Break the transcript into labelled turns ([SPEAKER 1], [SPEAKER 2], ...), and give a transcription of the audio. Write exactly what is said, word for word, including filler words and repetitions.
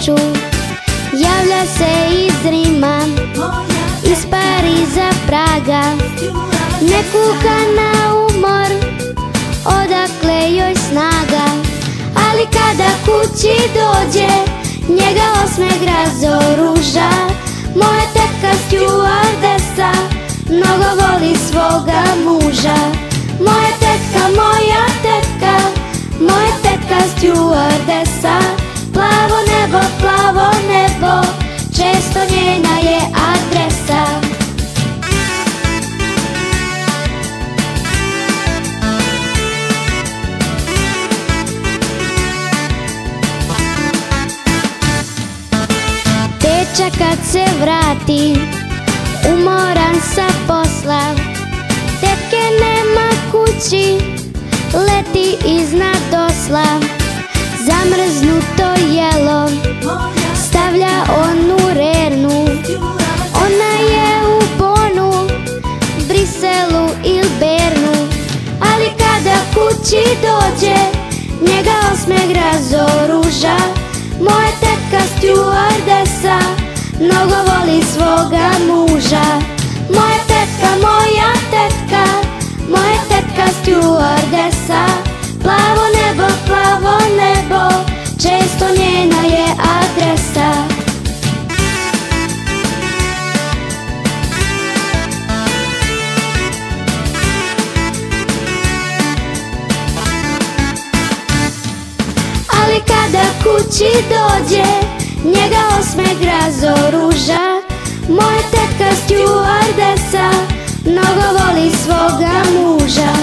[SPEAKER 1] sreću. Javlja se iz Rima, iz Pariza, Praga. Ne kuka na umor, odakle joj snaga. Ali kada kući dođe, njega osmeh razoruža. Moja tetka stjuardesa mnogo voli svoga muža. Moja tetka, moja tetka, moja tetka stjuardesa. Plavo nebo, plavo nebo, često njena je adresa. Dečak kad se vrati, umoran sa posla, tetke nema kući, leti iznad osla. Zamrznuto jelo stavlja on u Rernu. Ona je u Bonu, Briselu ili Bernu. Ali kada kući dođe, njega osmeh razoruža. Moja tetka stjuardesa mnogo voli svoga muža. Moja tetka, moja tetka, moja tetka stjuardesa. Plavo nebo, plavo nebo, često njena je adresa. Ali kada kući dođe, njega osmeh razoruža. Moja tetka stjuardesa mnogo voli svoga muža.